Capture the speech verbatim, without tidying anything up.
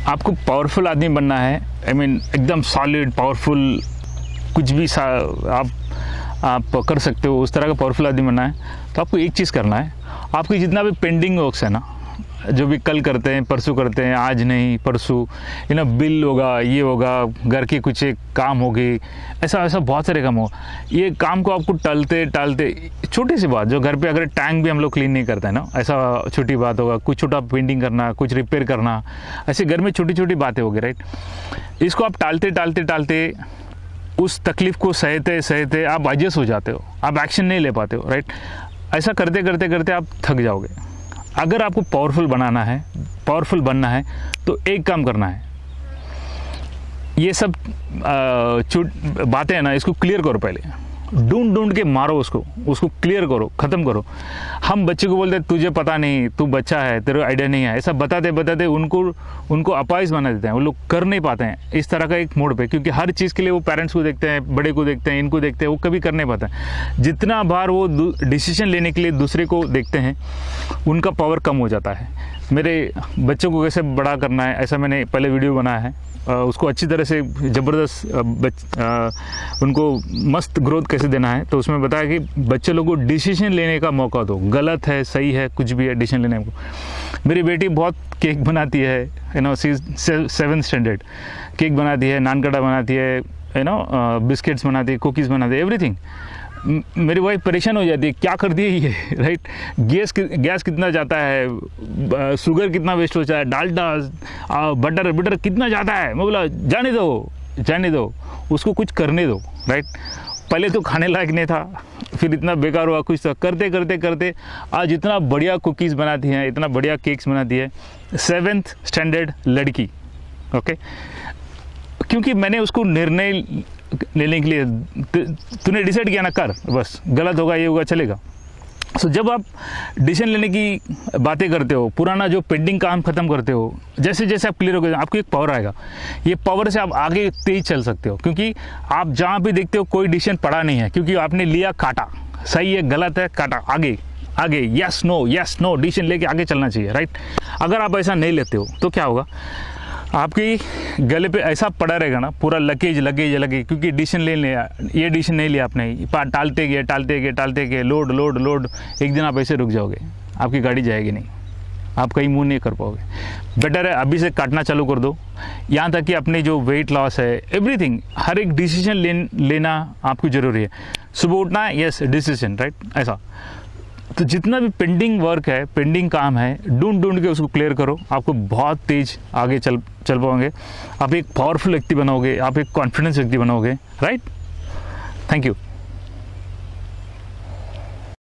आपको पावरफुल आदमी बनना है, आई I मीन mean, एकदम सॉलिड पावरफुल, कुछ भी सा आप आप कर सकते हो, उस तरह का पावरफुल आदमी बनना है, तो आपको एक चीज़ करना है। आपकी जितना भी पेंडिंग वर्क्स है ना, जो भी कल करते हैं, परसों करते हैं, आज नहीं परसों, यू नो बिल होगा, ये होगा, घर के कुछ एक काम हो गई, ऐसा ऐसा बहुत सारे काम हो, ये काम को आपको टालते टालते, छोटी सी बात, जो घर पे अगर टैंक भी हम लोग क्लीन नहीं करते हैं ना, ऐसा छोटी बात होगा, कुछ छोटा पेंटिंग करना, कुछ रिपेयर करना, ऐसे घर में छोटी छोटी बातें होगी, राइट। इसको आप टालते टालते टालते उस तकलीफ़ को सहते सहते आप एडजस्ट हो जाते हो, आप एक्शन नहीं ले पाते हो, राइट। ऐसा करते करते करते आप थक जाओगे। अगर आपको पावरफुल बनाना है, पावरफुल बनना है, तो एक काम करना है, ये सब छूट बातें हैं ना, इसको क्लियर करो, पहले ढूंढ ढूंढ के मारो उसको, उसको क्लियर करो, ख़त्म करो। हम बच्चे को बोलते हैं तुझे पता नहीं, तू बच्चा है, तेरे आइडिया नहीं है, ऐसा बताते बताते उनको उनको अपाइज बना देते हैं, वो लोग कर नहीं पाते हैं इस तरह का एक मोड पे, क्योंकि हर चीज़ के लिए वो पेरेंट्स को देखते हैं, बड़े को देखते हैं, इनको देखते हैं, वो कभी कर नहीं पाते हैं। जितना बार वो डिसीजन लेने के लिए दूसरे को देखते हैं, उनका पावर कम हो जाता है। मेरे बच्चों को कैसे बड़ा करना है, ऐसा मैंने पहले वीडियो बनाया है, उसको अच्छी तरह से ज़बरदस्त उनको मस्त ग्रोथ कैसे देना है, तो उसमें बताया कि बच्चे लोगों को डिसीजन लेने का मौका दो, गलत है सही है कुछ भी है, डिसीजन लेने को। मेरी बेटी बहुत केक बनाती है, you know C seven standard, cake बनाती है, नान कटा बनाती है, यू नो बिस्किट्स बनाती है, कुकीज़ बनाती है, एवरीथिंग। मेरी वाइफ परेशान हो जाती है, क्या कर दिए ये, राइट। गैस गैस कितना जाता है, शुगर कितना वेस्ट होता है, डालडा बटर बटर कितना जाता है। मैं बोला जाने दो जाने दो, उसको कुछ करने दो, राइट। पहले तो खाने लायक नहीं था, फिर इतना बेकार हुआ, कुछ था, करते करते करते आज इतना बढ़िया कुकीज़ बनाती हैं, इतना बढ़िया केक्स बनाती है, सेवेंथ स्टैंडर्ड लड़की, ओके। क्योंकि मैंने उसको निर्णय लेने के लिए, तूने डिसाइड किया ना, कर, बस गलत होगा ये होगा चलेगा। सो so, जब आप डिसीजन लेने की बातें करते हो, पुराना जो पेंडिंग काम खत्म करते हो, जैसे जैसे आप क्लियर हो गए, आपको एक पावर आएगा। ये पावर से आप आगे तेज चल सकते हो, क्योंकि आप जहाँ भी देखते हो कोई डिसीजन पड़ा नहीं है, क्योंकि आपने लिया, काटा, सही है गलत है, काटा, आगे आगे, yes no yes no, decision लेके आगे चलना चाहिए, राइट। अगर आप ऐसा नहीं लेते हो तो क्या होगा, आपकी गले पे ऐसा पड़ा रहेगा ना, पूरा लगेज लगेज लगेज, क्योंकि डिसीजन ले लिया, ये डिसीजन नहीं लिया आपने, टालते गए टालते गए टालते गए, लोड लोड लोड, एक दिन आप ऐसे रुक जाओगे, आपकी गाड़ी जाएगी नहीं, आप कहीं मूव नहीं कर पाओगे। बेटर है अभी से काटना चालू कर दो, यहाँ तक कि अपने जो वेट लॉस है, एवरीथिंग, हर एक डिसीजन ले, लेना आपको ज़रूरी है। सुबह उठना है, यस डिसीजन, राइट, ऐसा। तो जितना भी पेंडिंग वर्क है, पेंडिंग काम है, ढूंढ ढूंढ के उसको क्लियर करो, आपको बहुत तेज आगे चल चल पाओगे, आप एक पावरफुल व्यक्ति बनोगे, आप एक कॉन्फिडेंस व्यक्ति बनोगे, राइट। Thank you.